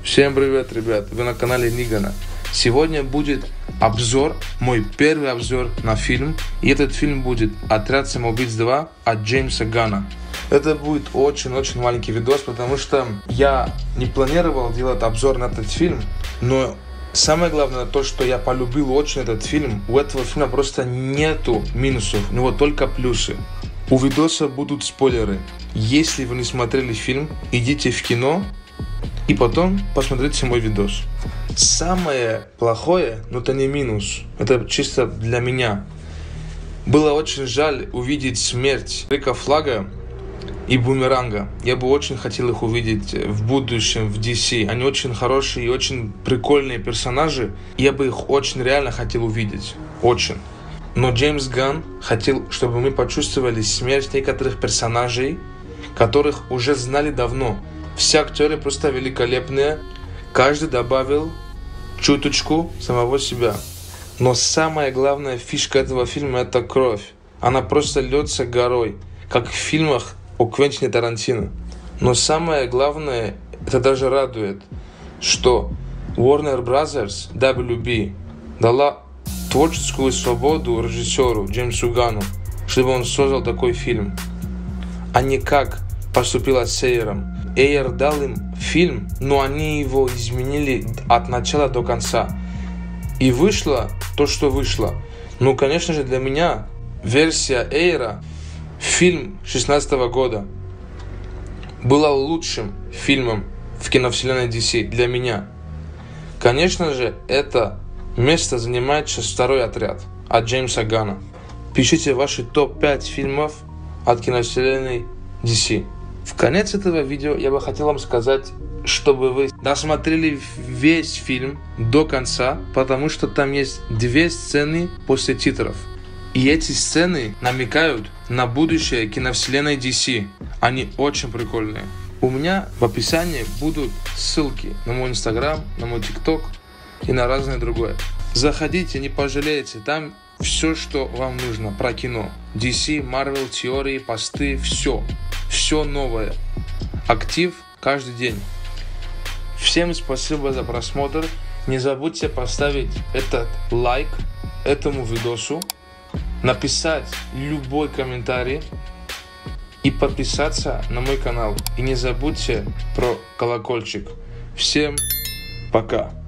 Всем привет, ребят! Вы на канале Нигана. Сегодня будет обзор, мой первый обзор на фильм. И этот фильм будет «Отряд самоубийц 2» от Джеймса Ганна. Это будет очень-очень маленький видос, потому что я не планировал делать обзор на этот фильм, но самое главное то, что я полюбил очень этот фильм. У этого фильма просто нету минусов, у него только плюсы. У видоса будут спойлеры. Если вы не смотрели фильм, идите в кино и потом посмотрите мой видос. Самое плохое, но это не минус, это чисто для меня. Было очень жаль увидеть смерть Рика Флага и Бумеранга. Я бы очень хотел их увидеть в будущем в DC. Они очень хорошие и очень прикольные персонажи. Я бы их очень реально хотел увидеть. Очень. Но Джеймс Ганн хотел, чтобы мы почувствовали смерть некоторых персонажей, которых уже знали давно. Все актеры просто великолепные. Каждый добавил чуточку самого себя. Но самая главная фишка этого фильма — это кровь. Она просто льется горой, как в фильмах о Квентине Тарантино. Но самое главное, это даже радует, что Warner Brothers, WB, дала творческую свободу режиссеру Джеймсу Ганну, чтобы он создал такой фильм. А не как поступила с Эйером. Эйер дал им фильм, но они его изменили от начала до конца. И вышло то, что вышло. Ну, конечно же, для меня версия Эйера, фильм 2016 года, была лучшим фильмом в киновселенной DC для меня. Конечно же, это место занимает сейчас второй отряд от Джеймса Ганна. Пишите ваши топ-5 фильмов от киновселенной DC. В конец этого видео я бы хотел вам сказать, чтобы вы досмотрели весь фильм до конца, потому что там есть две сцены после титров. И эти сцены намекают на будущее киновселенной DC. Они очень прикольные. У меня в описании будут ссылки на мой Instagram, на мой TikTok и на разное другое. Заходите, не пожалеете, там все, что вам нужно про кино. DC, Marvel, теории, посты, все. Все новое. Актив каждый день. Всем спасибо за просмотр. Не забудьте поставить этот лайк этому видосу, написать любой комментарий и подписаться на мой канал. И не забудьте про колокольчик. Всем пока.